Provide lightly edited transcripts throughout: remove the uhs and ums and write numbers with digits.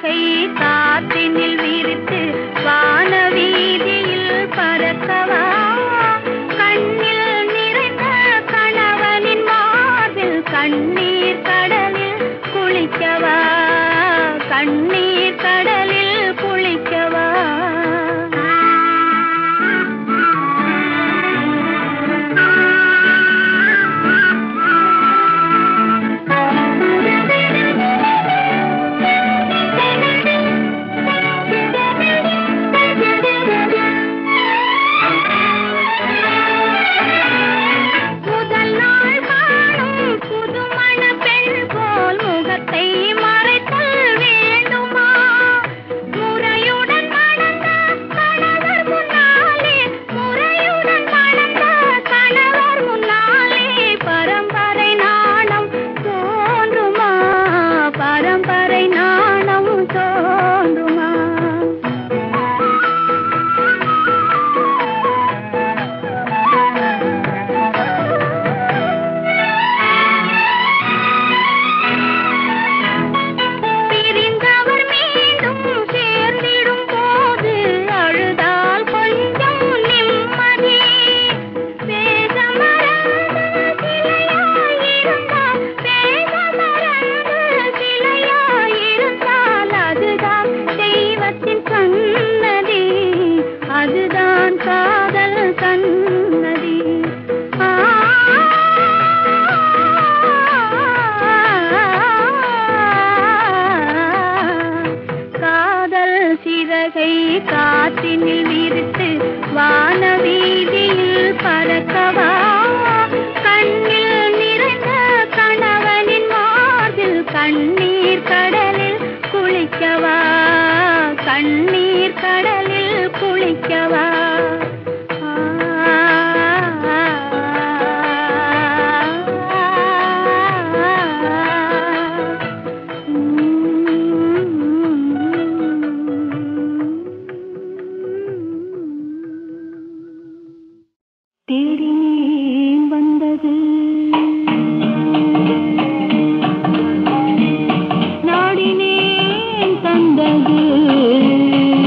சிறகை காற்றினில் விரித்து வானவீதியில் பறக்கவா, கண்ணில் நிறைந்த கணவனின் மார்பில் கண்ணீர் கடலில் குளிக்கவா, கண்ணீர் கடலில் குளிக்கவா. காற்றினில் விரித்து வானவீதியில் பறக்கவா, கண்ணில் நிறைந்த கணவனின் மார்பில் கண்ணீர் கடலில் குளிக்கவா, கண்ணீர் கடலில் குளிக்கவா. தேடினேன் வந்தது நாடினேன் தந்தது,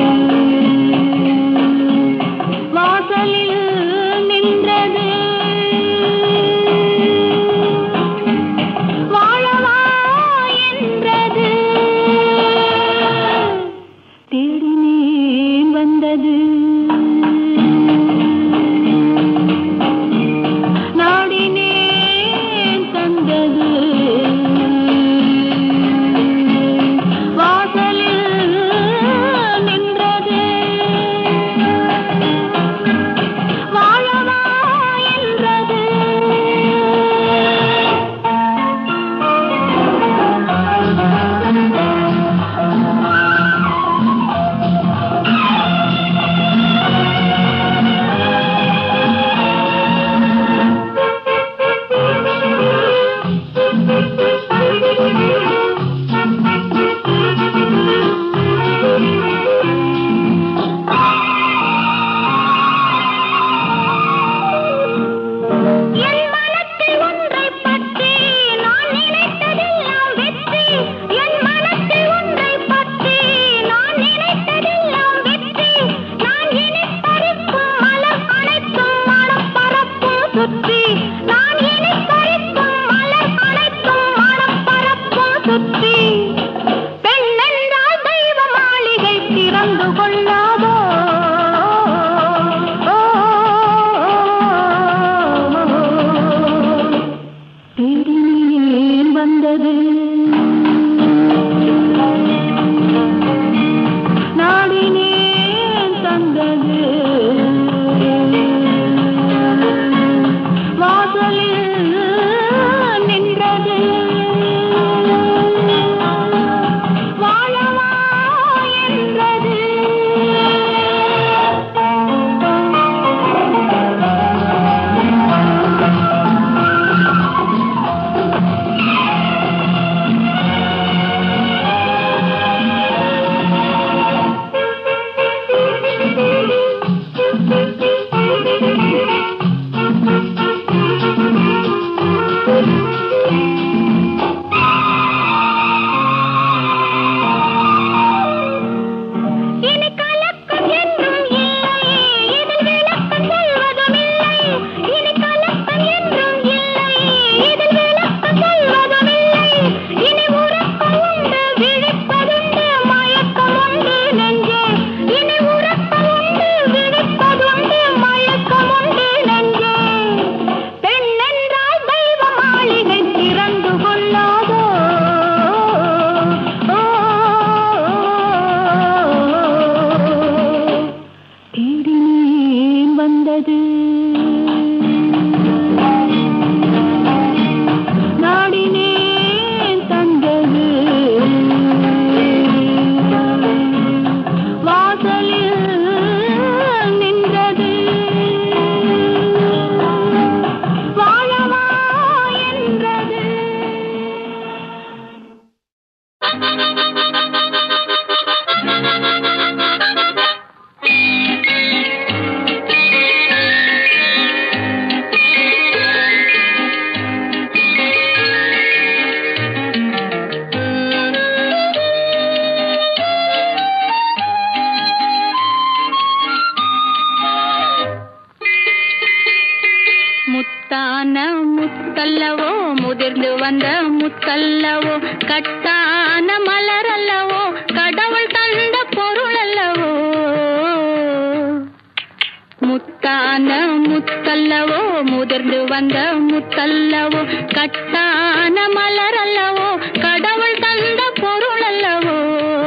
வந்த முத்தல்லவோ கட்டான மலர் அல்லவோ கடவுள் தந்த பொருள் அல்லவோ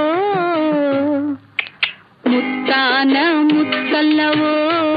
முத்தான முத்தல்லவோ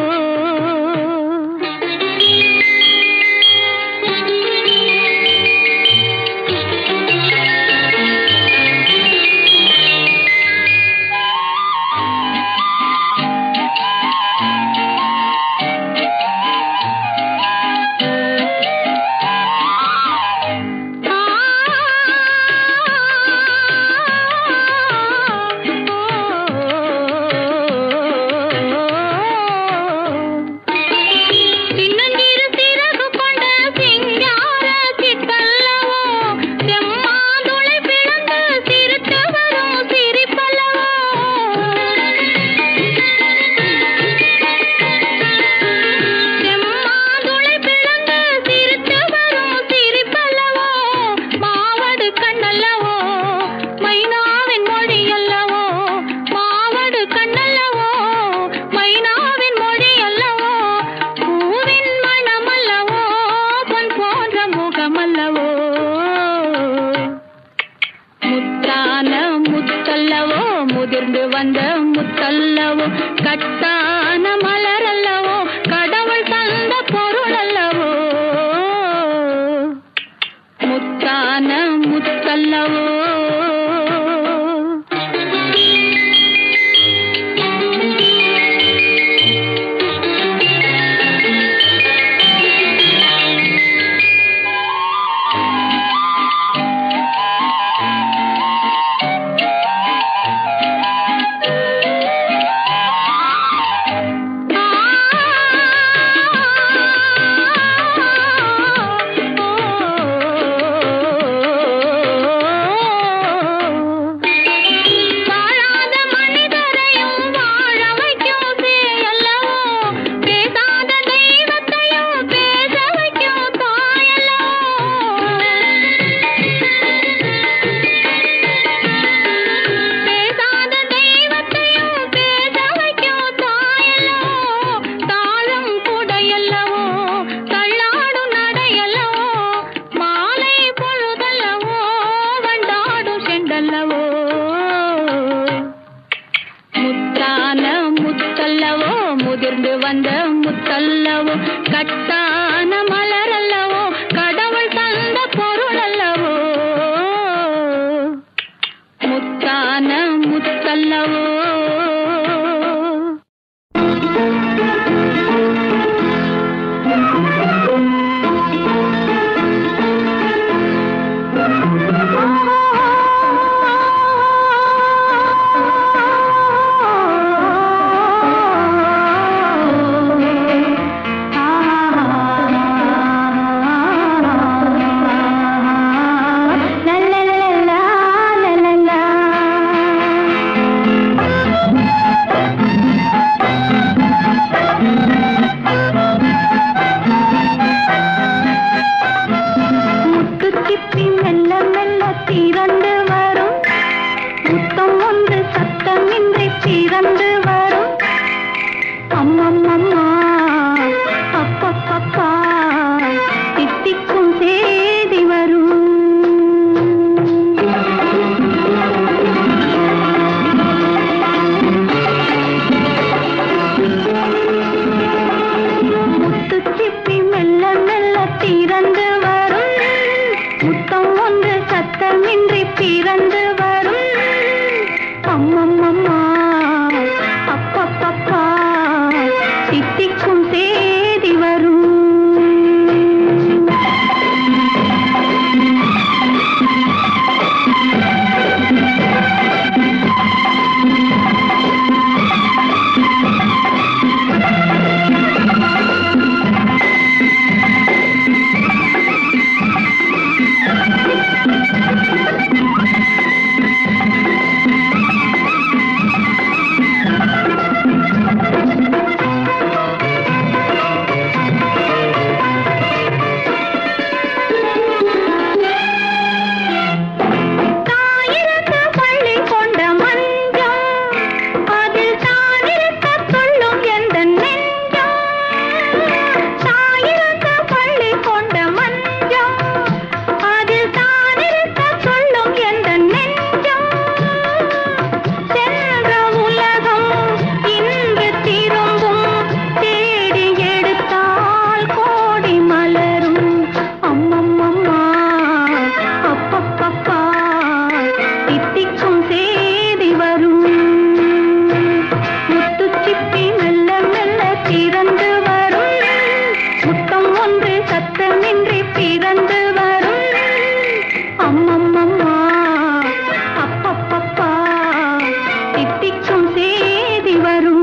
கட்டான மலர் அல்லவோ கடவுள் தந்த பொருள் அல்லவோ முத்தான முத்தல்லவோ வந்த முத்தல்லவோ கட்டான மலர் அல்லவோ கடவுள் தந்த பொருள் அல்லவோ முத்தான முத்தல்லவோ தித்திக்கும் சேதி வரும்.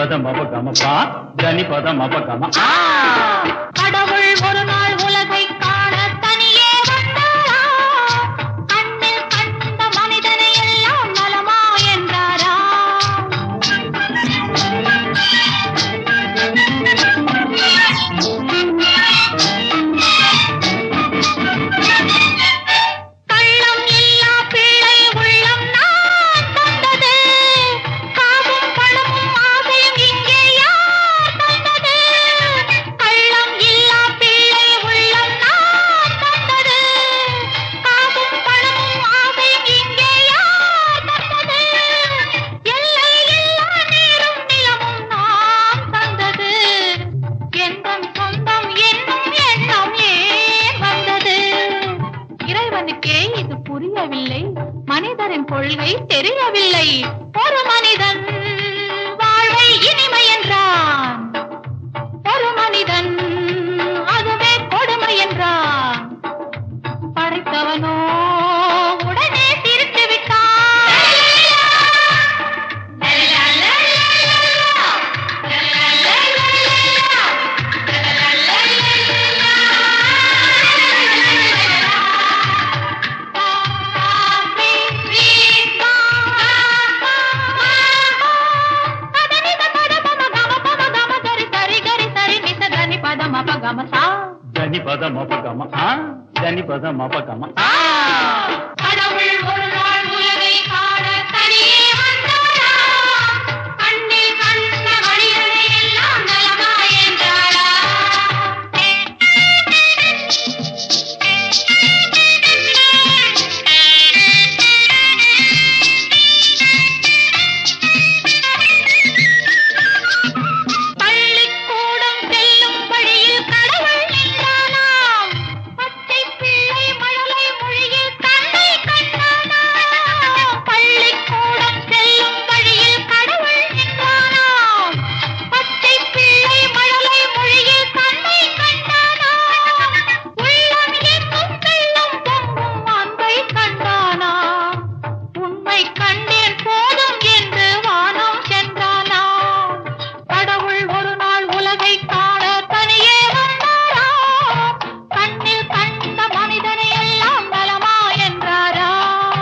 பதம் அபகமப்பா தனி பதம் அபகம. கடவுள் ஒரு நாள் உலகை காண தனியே வந்தாரா? கண்ணில் கண்ட மனிதனை எல்லாம் நலமா என்றாரா? கள்ளம் இல்லா பிள்ளை உள்ளம் நான் தந்தது. காசும் பணமும் ஆசையும் இங்கே யார் தந்தது? கள்ளம் இல்லா பிள்ளை உள்ளம் நான் தந்தது. காசும் பணமும் ஆசையும் இங்கே யார் தந்தது? எல்லை இல்லா நீரும் நிலமும் நான் தந்தது. எந்தம் சொந்தம் என்னும் எண்ணம் ஏன் வந்தது? இறைவனுக்கே இது புரியவில்லை, மனிதரின் கொள்கை தெரியவில்லை. ஒரு மனிதன் வாழ்வை இனிமை என்றான், ஒரு மனிதன் அதுவே கொடுமை என்றான். படைத்தவனோ உடனே திருட்டு விட்டான். தனி பதம் அபகம. தனி பதம் அபகம. கடவுள் ஒரு நாள் உலகை காண தனியே வந்தாரா? கண்ணில் கண்ட மனிதனை எல்லாம் நலமா என்றாரா? பள்ளிக்கூடம் செல்லும் வழியில் கடவுள் நின்றானாம். பச்சை பிள்ளை மழலை மொழியில் தன்னை கண்டானாம். பள்ளிக்கூடம் செல்லும் வழியில் கடவுள் நின்றானாம். பச்சை பிள்ளை மழலை மொழியில் தன்னை கண்டானாம். உள்ளம் எங்கும் வெள்ளம் பொங்கும் அன்பை கண்டானாம். உண்மை கண்டேன் போதும் என்று வானம் சென்றானாம். கடவுள் ஒரு நாள் உலகை காண தனியே வந்தாரா? கண்ணில் கண்ட மனிதனை எல்லாம் நலமா என்றாரா?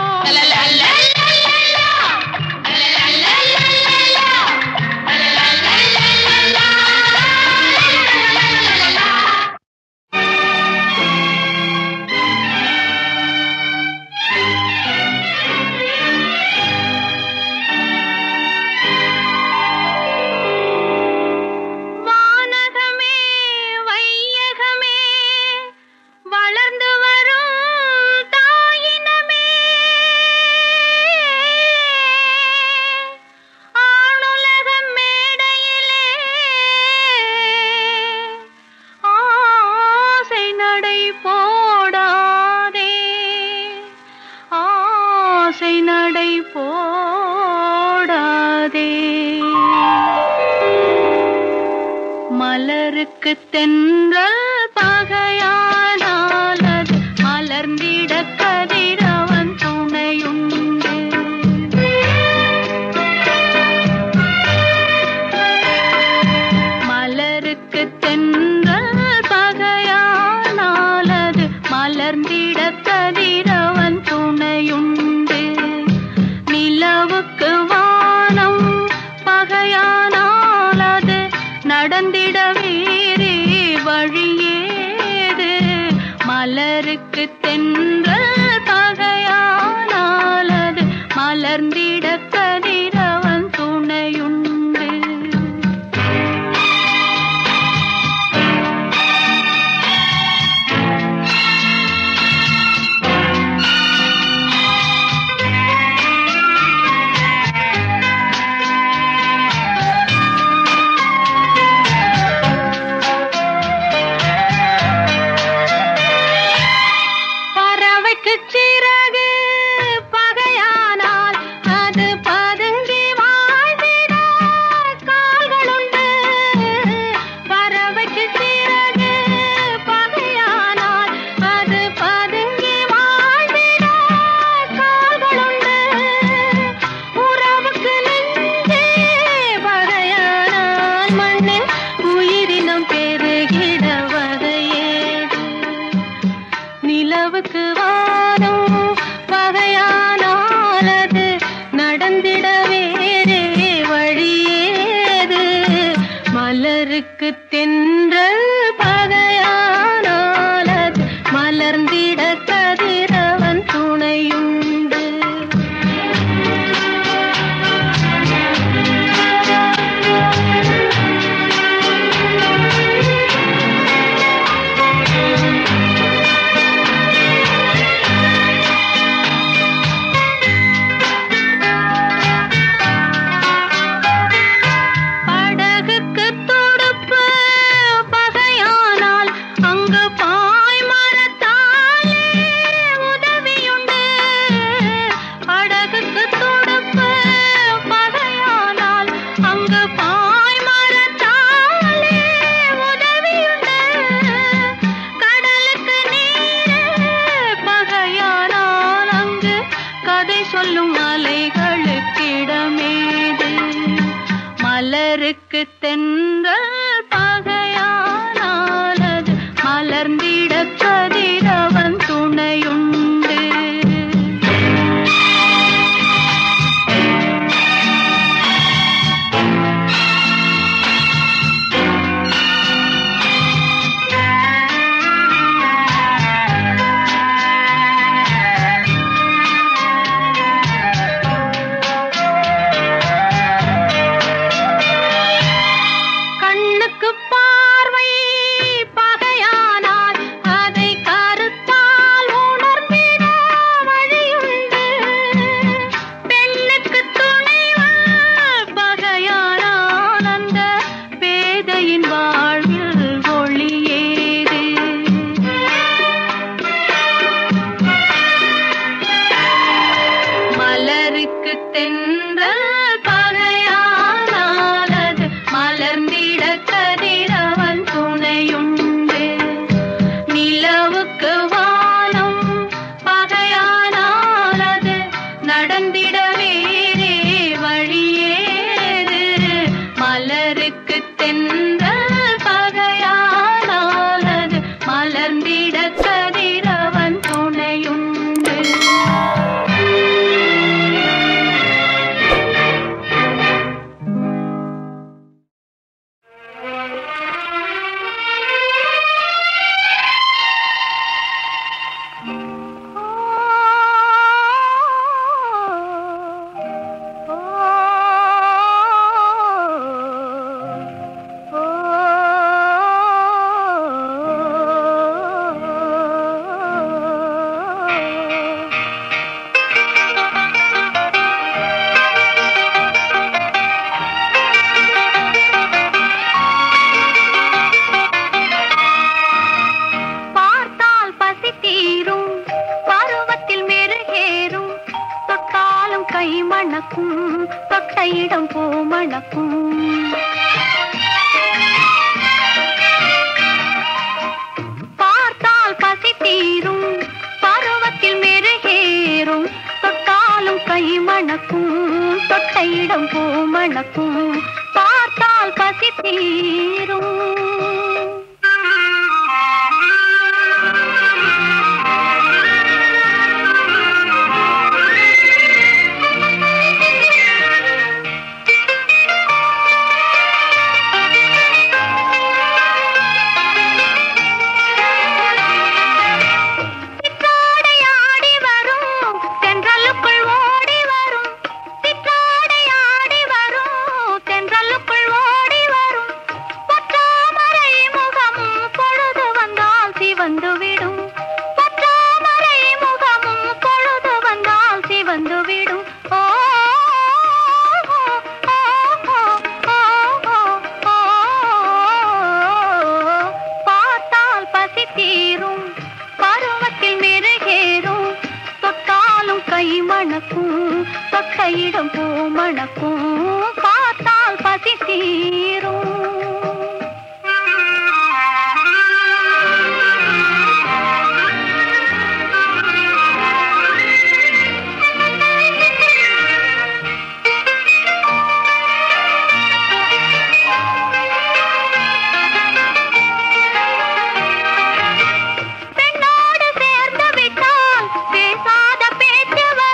வானகமே வையகமே வளர்ந்து வரும் தாயினமே, ஆணுலக மேடையிலே ஆசை நடை போடாதே, ஆசை நடை போடாதே. மலருக்கு தென்றல் பகையானால் அது மலர்ந்திட கதிரவன் துணையுண்டு. மலருக்கு தென்றல் பகையானால் அது மலர்ந்திட கதிரவன் துணையுண்டு. நிலவுக்கு வானம் பகையானால் அது நடந்திட வேறே வழியேது. மலருக்கு தென்றல் பகையானால் அது மலர்ந்திட கதிரவன் துணையுண்டு. பறவைக்கு சொல்லும் அலைகளுக்கிடமேது மலருக்கு தென்றல் பகையானாலது மலர்ந்திட கதிரவன் துணையுண்டு.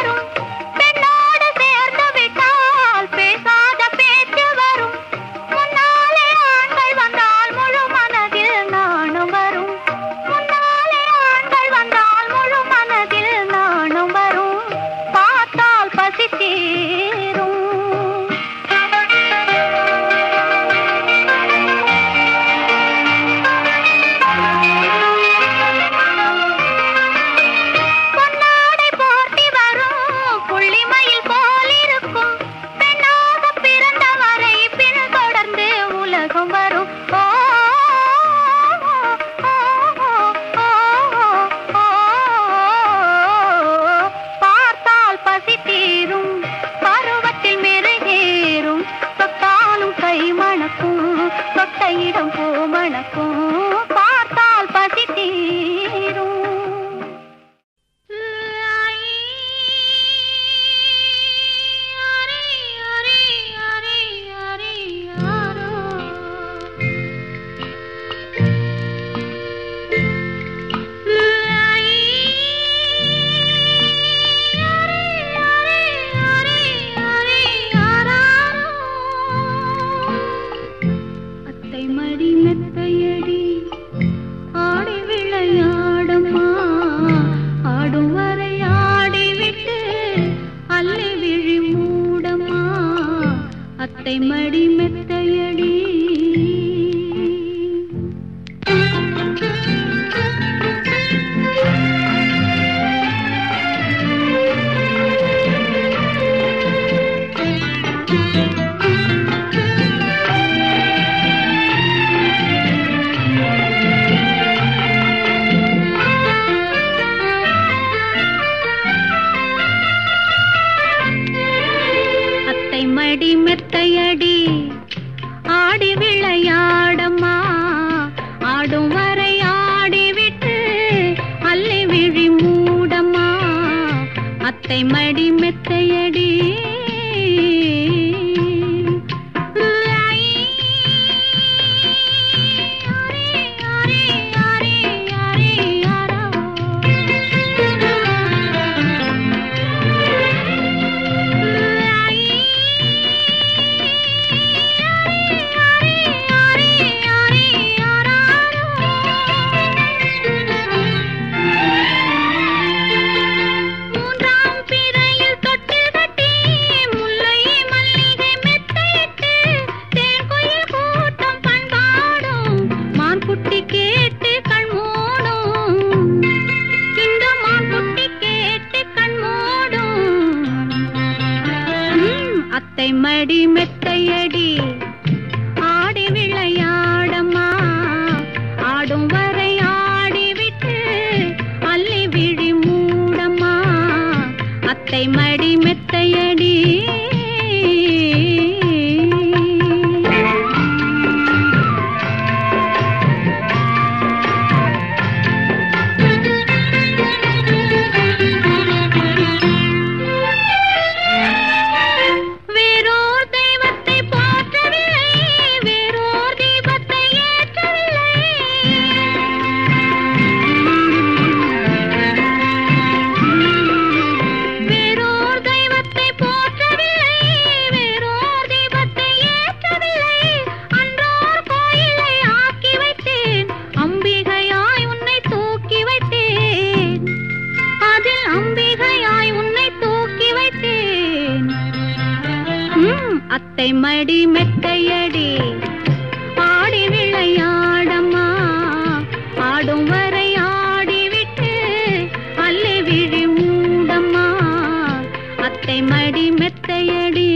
பெண்ணோடு சேர்ந்து விட்டால் பேசாத பேச்சு வரும். அத்தை மடி மெத்தையடி அத்தை மடி மெத்தையடி ஆடி விளையாடம்மா ஆடும் வரை ஆடிவிட்டு அள்ளி விழி மூடம்மா அத்தை மடி மெத்தையடி அத்தை மடி மெத்தையடி ஆடி விளையாடம்மா ஆடும் வரை ஆடிவிட்டு அள்ளி விழி மூடம்மா அத்தை மடி மெத்தையடி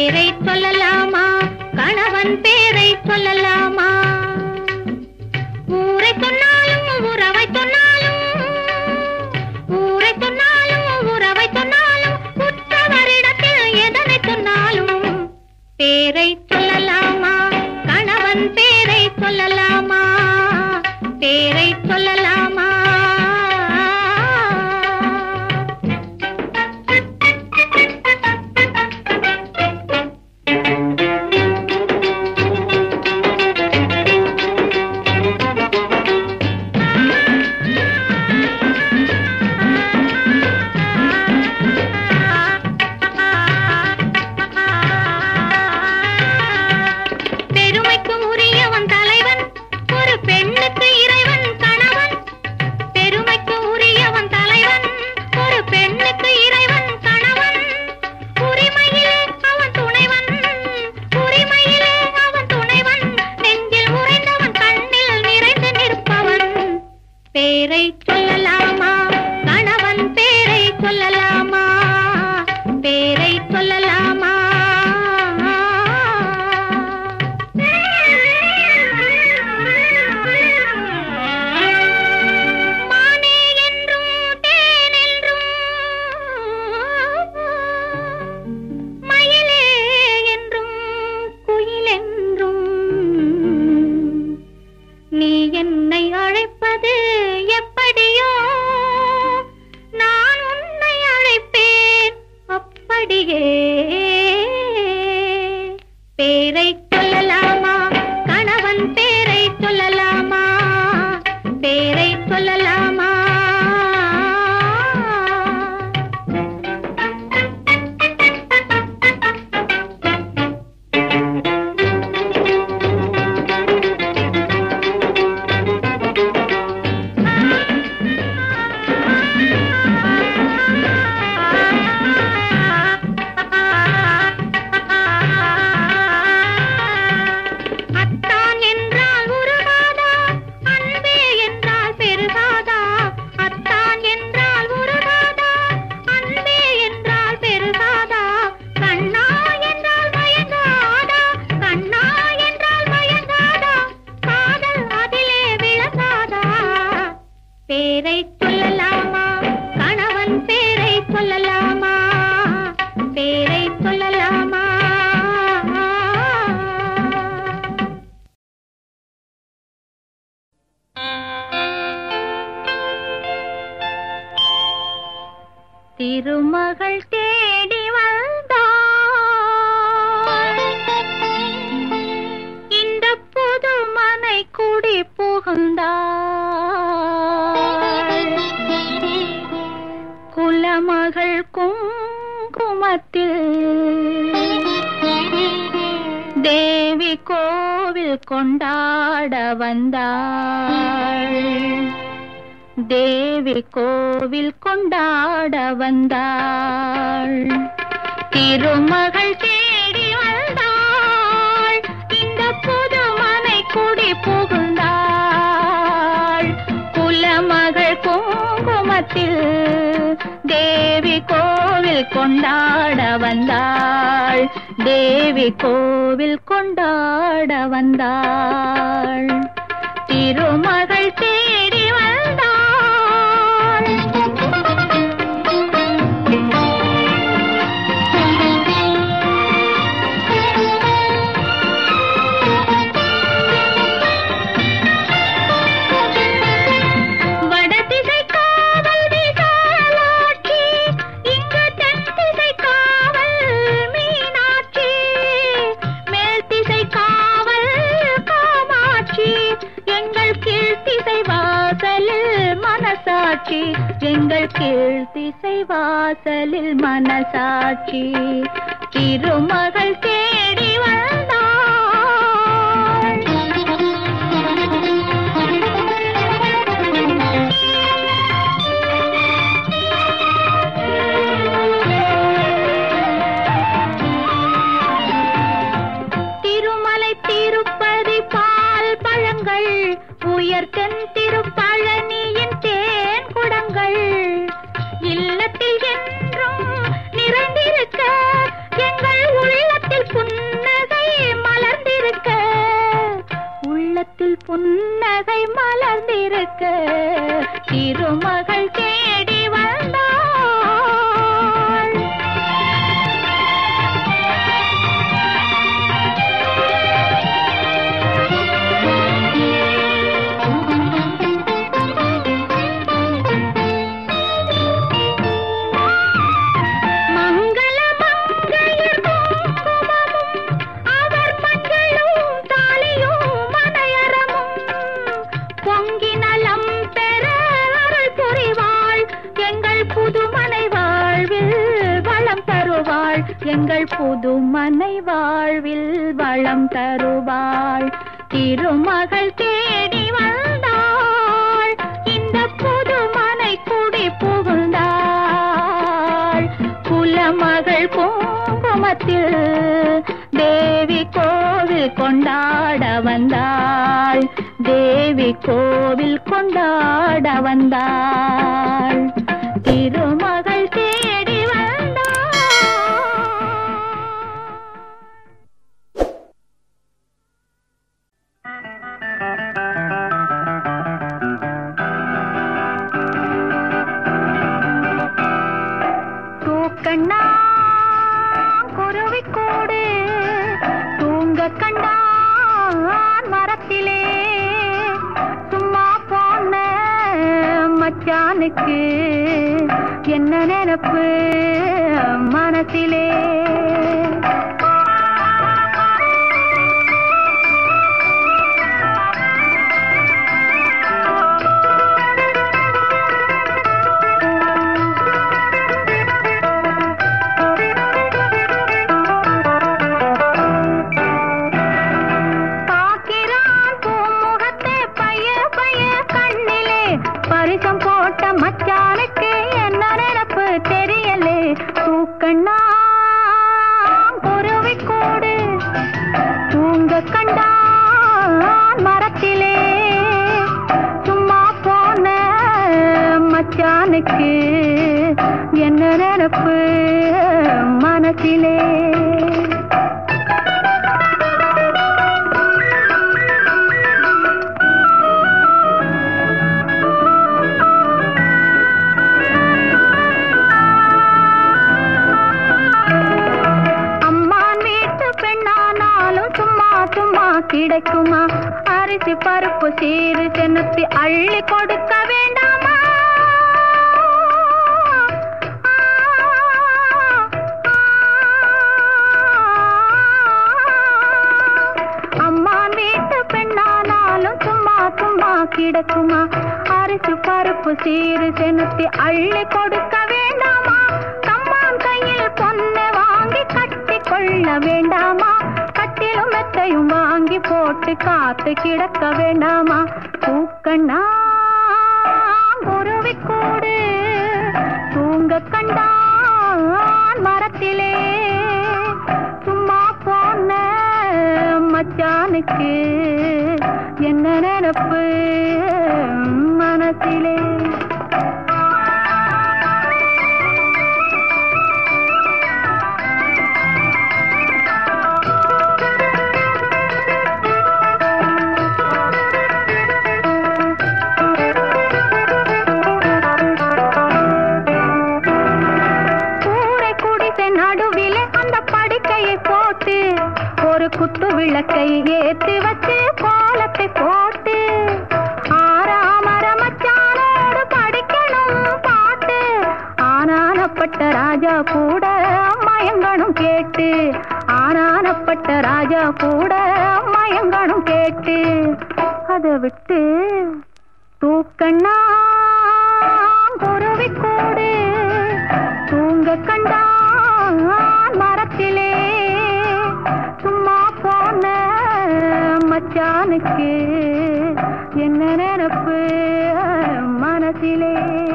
பேரை சொல்லலாமா? கணவன் பேரை சொல்லலாமா? ஊரை சொன்னாலும் உறவை சொன்னாலும், ஊரை சொன்னாலும் உறவை சொன்னாலும், உற்றவரிடத்தில் எதனை சொன்னாலும் பேரை சொல்லலாமா? கணவன் பேரை சொல்லலாமா? பேரை சொல்லலாமா? பேரை சொல்லலாமா? கணவன் பேரை சொல்லலாமா? பேரை சொல்லலாமா? மானே என்றும் தேனென்றும், மயிலே என்றும் குயிலென்றும், நீ என்னை அழைப்பது எப்படியோ, நான் உன்னை அழைப்பேன் அப்படியே. பேரை சொல்லலாமா? கணவன் பேரை சொல்லலாமா? பேரை சொல்லலாமா? அத்தான் என்றால் உருகாதா? அன்பே என்றால் பெருகாதா? அத்தான் என்றால் உருகாதா? அன்பே என்றால் பெருகாதா? கண்ணா என்றால் மயங்காதா? கண்ணா என்றால் மயங்காதா? காதல் அதிலே விளங்காதா? பேரை சொல்லலாமா? கணவன் பேரை சொல்லலாமா? பேரை சொல்லலாமா? திருமகள் தேடி வந்தாள், இந்த புது மனை குடி புகுந்தாள். குலமகள் குங்குமத்தில் தேவி கோவில் கொண்டாட வந்தாள். தேவி கோவில் கொண்டாட வந்தாள். திருமகள் தேடி வந்தாள், இந்த புது மனை குடி புகுந்தாள். குலமகள் குங்குமத்தில் தேவி கோவில் கொண்டாட வந்தாள். தேவி கோவில் கொண்டாட வந்தாள். திருமகள் தேடி வந்தாள். வடதிசை காவல் விசாலாட்சி, இங்கு தென்திசை காவல் மீனாட்சி, மேல் திசை காவல் காமாட்சி, எங்கள் கீழ்த்திசை வாசலில் மனசாட்சி, எங்கள் கீழ்த்திசை வாசலில் மனசாட்சி. திருமகள் தேடி வந்தாள். திருமலை திருப்பதி பால் பழங்கள், உயர்த்தென் திருப்பழனியின் தேன் குடங்கள், இல்லத்தில் என்றும் நிறைந்திருக்க எங்கள் உள்ளத்தில் வருவாள் எங்கள் புதுமனை வாழ்வில் வளம் தருவாள் திருமகள் தேடி வந்தாள் இந்த புதுமனை குடி புகுந்தாள் குலமகள் குங்குமத்தில் தேவி கோவில் கொண்டாட வந்தாள் தேவி கோவில் கொண்டாட வந்தாள் திருமகள் தேடி வந்தாள் தூக்கண்ணா குருவிக்கூடு தூங்க கண்டான் மரத்திலே சும்மா போன மச்சானுக்கு என்ன நினைப்பு மனசிலே மச்சானுக்கு என்ன நினைப்பு தெரியலே தூக்கண்ணா குருவிக்கூடு தூங்க கண்டான் மரத்திலே சும்மா போன மச்சானுக்கு என்ன நினைப்பு மனசிலே கிடைக்குமா அரிசி பருப்பு சீரு செனுத்தி அள்ளி கொடுக்க வேண்டாமா அம்மான் வீட்டு பெண்ணானாலும் சும்மா சும்மா கிடைக்குமா அரிசி பருப்பு சீரு செனுத்தி அள்ளி கொடுக்க வேண்டாமா கம்மான் கையில் பொண்ணு வாங்கி கட்டி கொள்ள வேண்டாமா கட்டிலும் மெத்தையும் வாங்கி போட்டு காத்து கிடக்க வேண்டாமா தூக்கண்ணா குருவிக்கூடு தூங்க கண்டான் மரத்திலே சும்மா போன மச்சானுக்கு என்ன நினைப்பு மனசிலே ஒரு குத்து விளக்கை ஏற்றி வச்சு கோலத்தை போட்டு ஆறாமர மச்சானோடு படிக்கணும் பாட்டு ஆனானப்பட்ட ராஜா கூட மயங்கணும் கேட்டு ஆனானப்பட்ட ராஜா கூட மயங்கணும் கேட்டு அதை விட்டு தூக்கண்ணா குருவிக்கூடு தூங்க கண்டான் மரத்திலே சும்மா போன மச்சானுக்கு என்ன நினைப்பு மனசிலே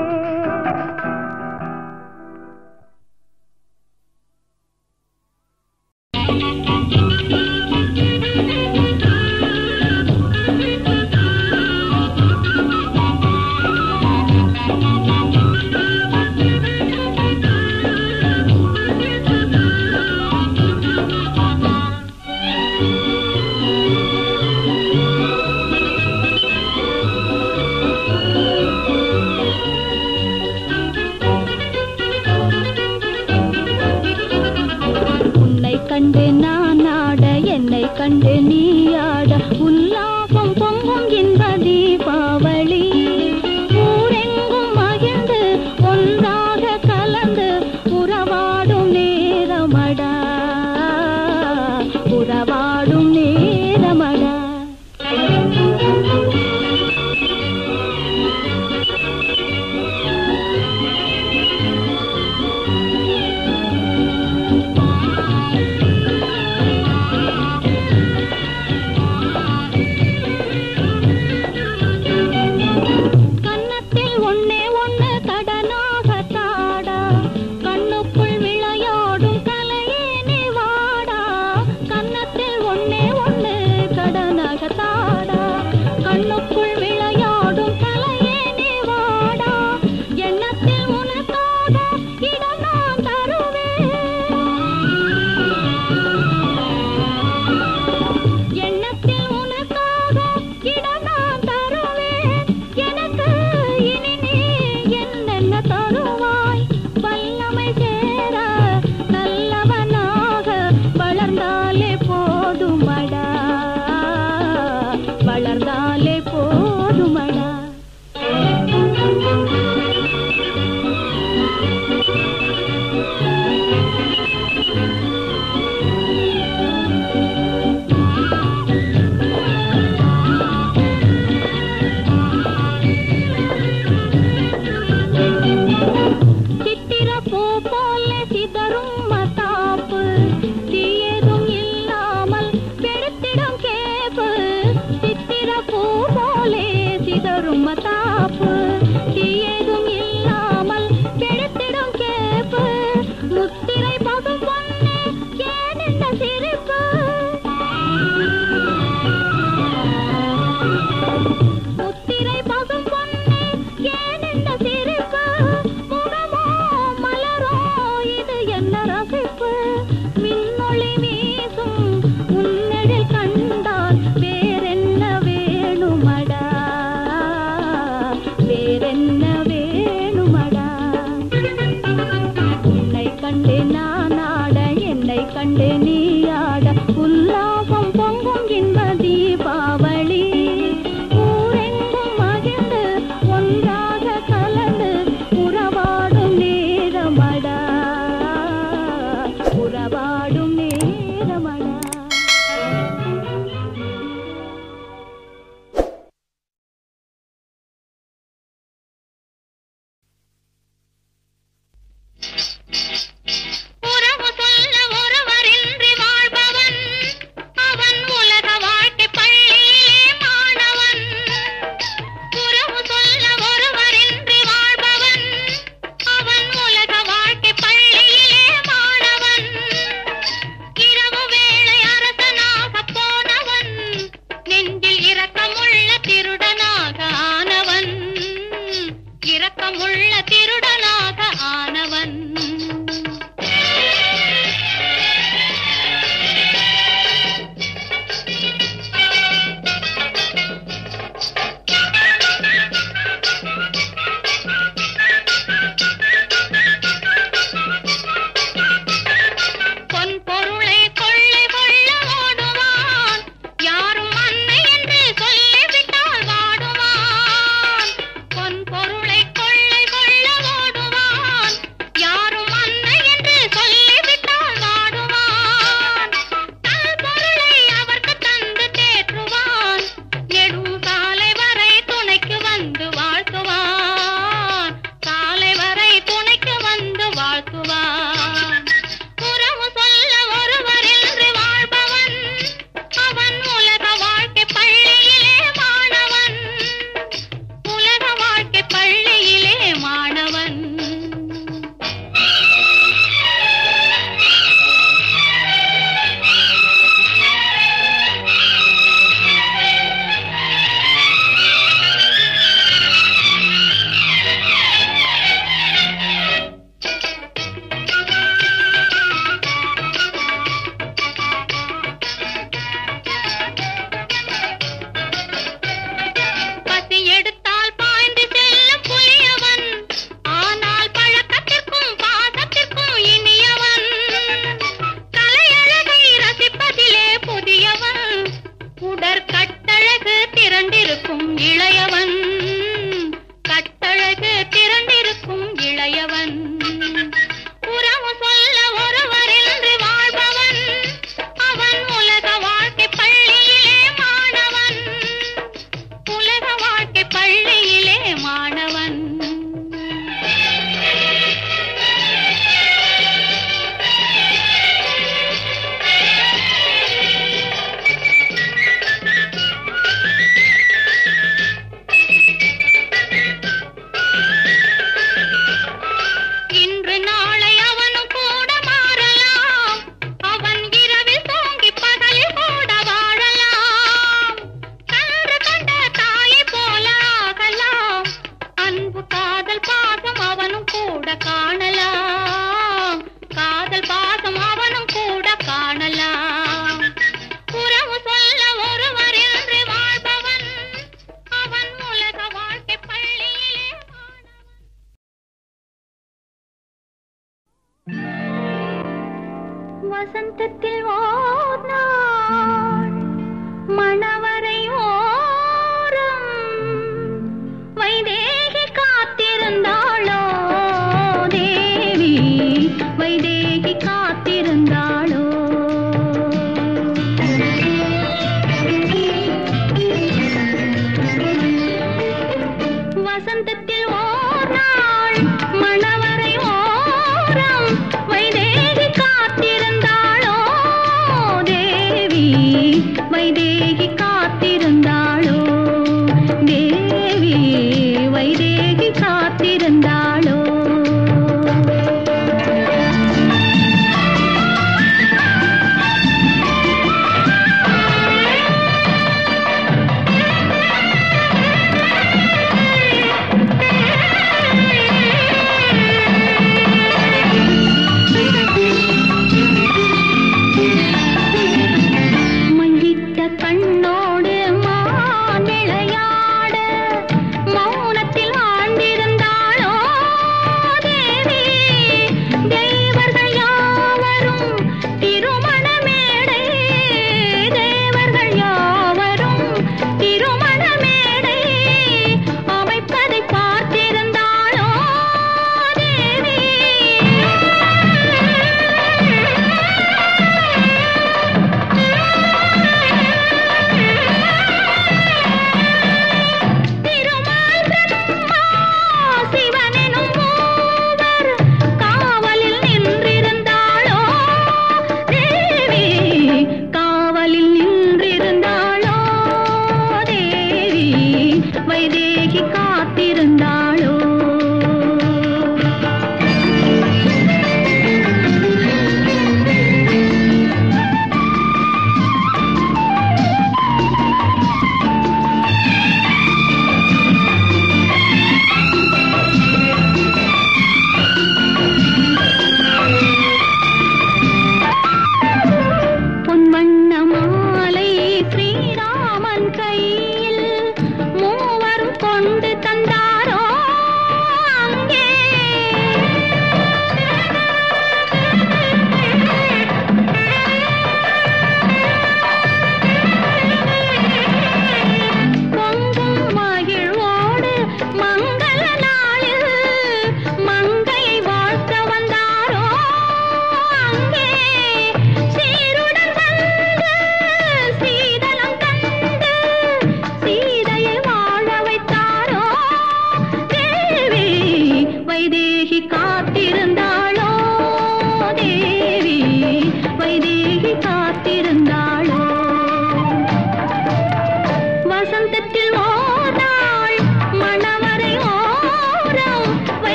கண்டு நான் ஆட என்னை கண்டு நீ ஆட உல்லாசம் பொங்கும் இந்த தீபாவளி ஊரெங்கும் மகிழ்ந்து ஒன்றாக கலந்து உறவாடும் நேரமடா உறவாடும் நேரமடா சிதறும் மத்தாப்பு தீயதும் இல்லாமல் வெளுத்திடும் கேப்பு சித்திர பூ போலே சிதறும் மத்தாப்பு தீயதும் இல்லாமல் வெளுத்திடும் கேப்பு முத்திரை பசும் பொண்ணு ஏன் இந்த சிரிப்பு முத்திரை பசும் பொண்ணு ஏன் இந்த சிரிப்பு முகமோ மலரோ இது என்ன ரசிப்பு மின்னொளி வீசும் உன்னழில் கண்டால் வேறென்ன வேணுமடா வேறென்ன வேணுமடா உன்னை கண்டு நான் ஆட என்னை கண்டு நீ ஆட உல்லாசம் பொங்கும் இன்ப தீபாவளி ஊரெங்கும் மகிழ்ந்து ஒன்றாக கலந்து உறவாடும் நேரமடா உறவாடும் நேரமடா உறவு சொல்ல ஒருவரின்றி வாழ்பவன் அவன் உலக வாழ்க்கை பள்ளியிலே மாணவன் உறவு சொல்ல ஒருவரின்றி வாழ்பவன் அவன் உலக வாழ்க்கை பள்ளியிலே மாணவன் இரவு வேளை அரசனாக போனவன் நெஞ்சில் இரக்கமுள்ள திருடனாக ஆனவன் இரக்கமுள்ள திருடனாக ஆனவன் பொன் பொருளை கொள்ளை கொள்ள ஓடுவான் யாரும் அன்னை என்று சொல்லிவிட்டால் வாடுவான் பொன் பொருளை கொள்ளை கொள்ள ஓடுவான் யாரும் அன்னை என்று சொல்லிவிட்டால் வாடுவான் தன் பொருளை அவர்க்கு தந்து தேற்றுவான் நெடும் சாலை வரை துணைக்கு வந்து வாழ்த்துவான் சாலை வரை துணைக்கு வந்து வாழ்த்துவான் உறவு சொல்ல ஒருவரின்றி வாழ்பவன் அவன் உலக வாழ்க்கை பள்ளியிலே மாணவன் உலக வாழ்க்கை பள்ளியிலே மாணவன் பசி எடுத்தால் பாய்ந்து செல்லும் புலியவன் ஆனால் பழக்கத்திற்கும் பாசத்திற்கும் இனியவன் கலையழகை ரசிப்பதிலே புதியவன் உடற்கட்டழகு திரண்டிருக்கும் இளையவன் கட்டழகு திரண்டிருக்கும் இளையவன் உறவு சொல்ல ஒருவரின்றி வாழ்பவன் அவன் உலக வாழ்க்கை பள்ளியிலே மாணவன் உலக வாழ்க்கை பள்ளியிலே மாணவன் இன்று நாளை அவனும் கூட மாறலாம் அவன் இரவில் தூங்கி பகலில் கூட வாழலாம் கன்று கண்ட தாயை போல ஆகலாம் அன்பு காதல் பாசம் அவனும் கூட காணலாம் காதல் பாசம் அவனும் கூட காணலாம் உறவு சொல்ல ஒருவரின்றி வாழ்பவன் அவன் உலக வாழ்க்கை பள்ளியிலே வசந்தத்தில் ஓர் நாள் மணவரை ஓரம் வைதேகி காத்திருந்தாளோ தேவி வைதேகி காத்திருந்தாளோ வசந்தத்தில் ஓர் நாள் மணவரை ஓரம் வைதேகி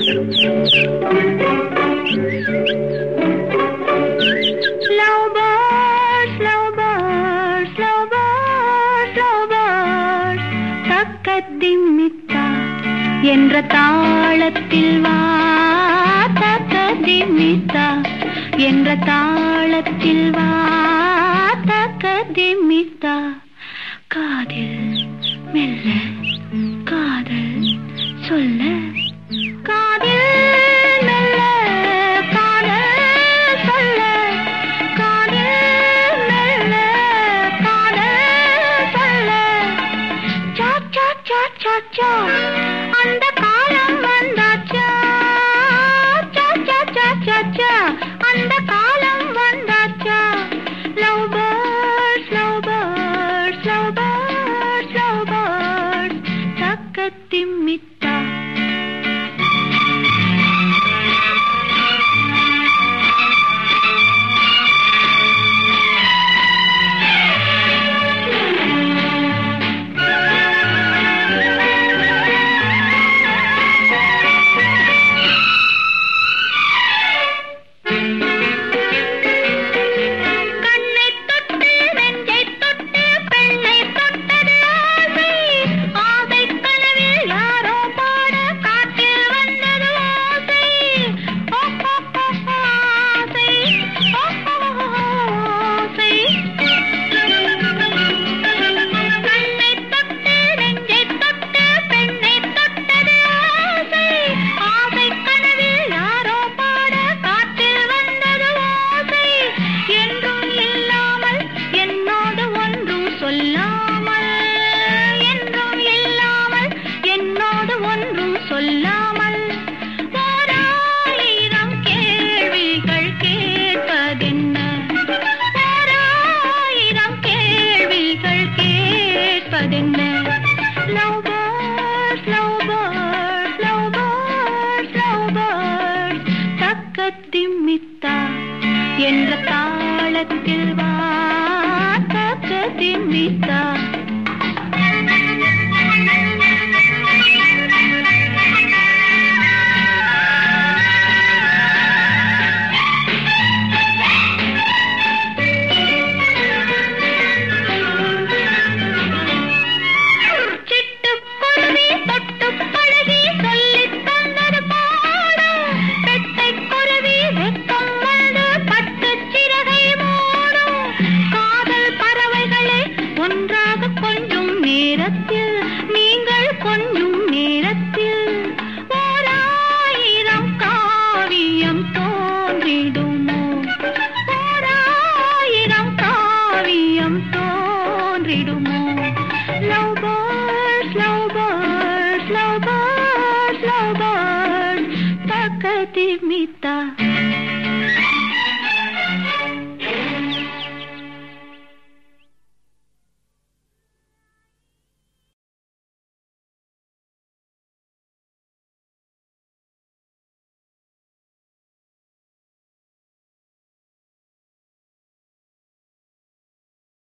தக்கதிமித்தா என்ற தாளத்தில் வா, தக்கதிமித்தா என்ற தாளத்தில் வா, தக்கதிமித்தா. காதில் மெல்ல காதல் சொல்ல, காதில் மெல்ல காதல் சொல்ல, காதில் மெல்ல காதல் சொல்ல. சா சா சா சா சா அந்த காலம் வந்தாச்சா, சா சா சா சா சா அந்த காலம் வந்தாச்சா. Love birds love birds love birds love birds தக்கதிமித்தா. சொல்லாமல் ஓராயிரம் கேள்விகள் கேட்பதென்ன, ஓராயிரம் கேள்விகள் கேட்பதென்ன. Love birds love birds love birds love birds தக்கதிமித்தா என்ற தாளத்தில் வா, தக்கதிமித்தா. நீங்கள் கொஞ்சம் நேரத்தில் ஓராயிரம் காவியம் தோன்றிடுமோ, ஓராயிரம் காவியம் தோன்றிடுமோ. Love birds love birds love birds love birds தக்கதிமித்தா.